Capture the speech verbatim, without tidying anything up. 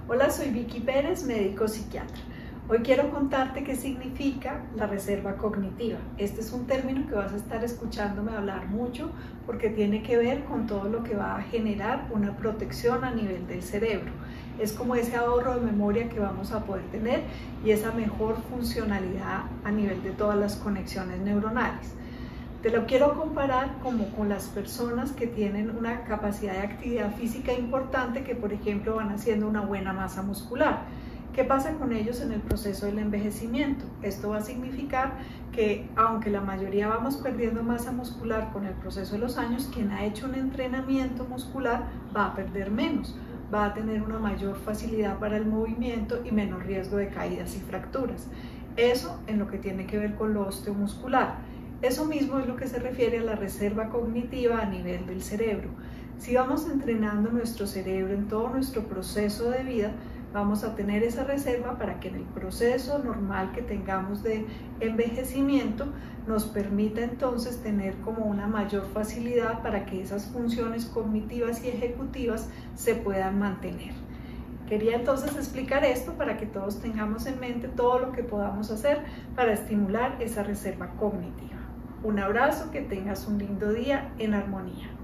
Hola, soy Vicky Pérez, médico psiquiatra. Hoy quiero contarte qué significa la reserva cognitiva. Este es un término que vas a estar escuchándome hablar mucho porque tiene que ver con todo lo que va a generar una protección a nivel del cerebro. Es como ese ahorro de memoria que vamos a poder tener y esa mejor funcionalidad a nivel de todas las conexiones neuronales. Te lo quiero comparar como con las personas que tienen una capacidad de actividad física importante, que por ejemplo van haciendo una buena masa muscular. ¿Qué pasa con ellos en el proceso del envejecimiento? Esto va a significar que aunque la mayoría vamos perdiendo masa muscular con el proceso de los años, quien ha hecho un entrenamiento muscular va a perder menos, va a tener una mayor facilidad para el movimiento y menos riesgo de caídas y fracturas. Eso en lo que tiene que ver con lo osteomuscular. Eso mismo es lo que se refiere a la reserva cognitiva a nivel del cerebro. Si vamos entrenando nuestro cerebro en todo nuestro proceso de vida, vamos a tener esa reserva para que en el proceso normal que tengamos de envejecimiento nos permita entonces tener como una mayor facilidad para que esas funciones cognitivas y ejecutivas se puedan mantener. Quería entonces explicar esto para que todos tengamos en mente todo lo que podamos hacer para estimular esa reserva cognitiva. Un abrazo, que tengas un lindo día en armonía.